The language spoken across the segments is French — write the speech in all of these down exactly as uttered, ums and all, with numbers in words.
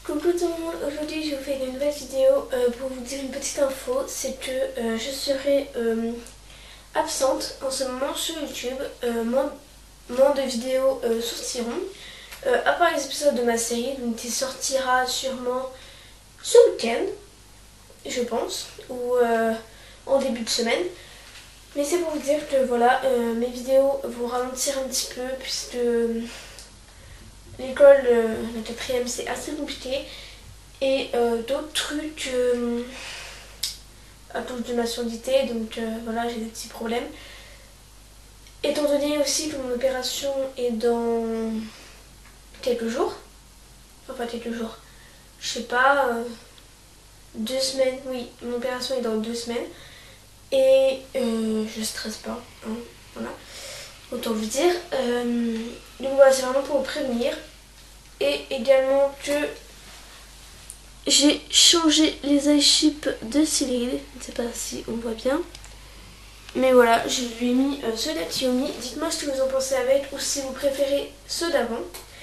Coucou tout le monde, aujourd'hui je vous fais une nouvelle vidéo euh, pour vous dire une petite info, c'est que euh, je serai euh, absente en ce moment sur YouTube, euh, moins, moins de vidéos euh, sortiront, euh, à part les épisodes de ma série, donc qui sortira sûrement ce week-end, je pense, ou euh, en début de semaine. Mais c'est pour vous dire que voilà, euh, mes vidéos vont ralentir un petit peu puisque l'école, euh, la quatrième, c'est assez compliqué. Et euh, d'autres trucs euh, à cause de ma surdité, donc euh, voilà, j'ai des petits problèmes. Étant donné aussi que mon opération est dans quelques jours, enfin quelques jours, je sais pas, euh, deux semaines, oui, mon opération est dans deux semaines. Et euh, je stresse pas, hein, voilà, autant vous dire. Euh, donc voilà, c'est vraiment pour vous prévenir. Et également que j'ai changé les eyeships de Cyril, je ne sais pas si on voit bien. Mais voilà, je lui ai mis euh, ceux d'Atiomi. Dites-moi ce que vous en pensez avec ou si vous préférez ceux d'avant.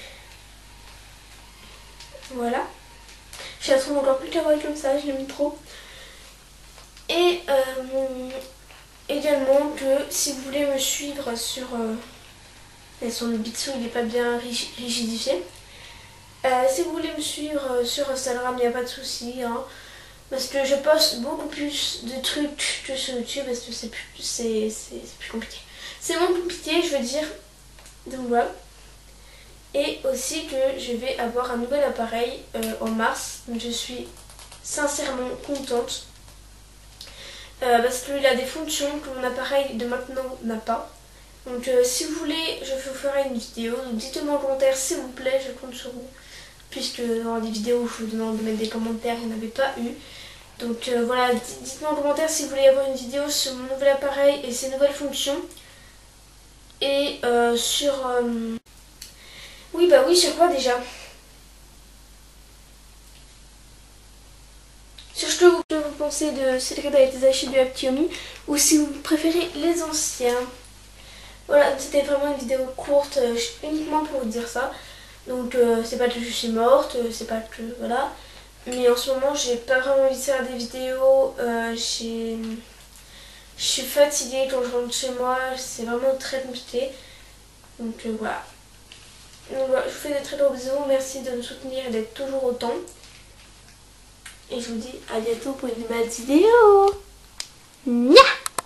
Voilà. Je la trouve encore plus kawaii comme ça, je l'aime trop. Et euh, également que si vous voulez me suivre sur... Euh, son bitsou, il n'est pas bien rigidifié. Euh, si vous voulez me suivre euh, sur Instagram, il n'y a pas de souci, hein, parce que je poste beaucoup plus de trucs que sur YouTube, parce que c'est plus, c'est, c'est, c'est plus compliqué. C'est moins compliqué, je veux dire. Donc voilà. Et aussi que je vais avoir un nouvel appareil euh, en mars. Donc je suis sincèrement contente. Euh, parce qu'il a des fonctions que mon appareil de maintenant n'a pas. Donc euh, si vous voulez, je vous ferai une vidéo. Donc dites-moi en commentaire s'il vous plaît, je compte sur vous. Puisque dans les vidéos où je vous demande de mettre des commentaires, il n'y en avait pas eu. Donc euh, voilà, dites-moi en commentaire si vous voulez avoir une vidéo sur mon nouvel appareil et ses nouvelles fonctions. Et euh, sur... Euh... Oui bah oui, sur quoi déjà? Sur ce que vous, que vous pensez de Cédric avec des achats du Atiomi, ou si vous préférez les anciens. Voilà, c'était vraiment une vidéo courte, euh, uniquement pour vous dire ça. Donc euh, c'est pas que je suis morte, c'est pas que... voilà. Mais en ce moment j'ai pas vraiment envie de faire des vidéos, euh, j'ai... je suis fatiguée quand je rentre chez moi, c'est vraiment très compliqué. Donc euh, voilà. Donc voilà, je vous fais des très gros bisous, merci de me soutenir et d'être toujours autant. Et je vous dis à bientôt pour une nouvelle vidéo. Nya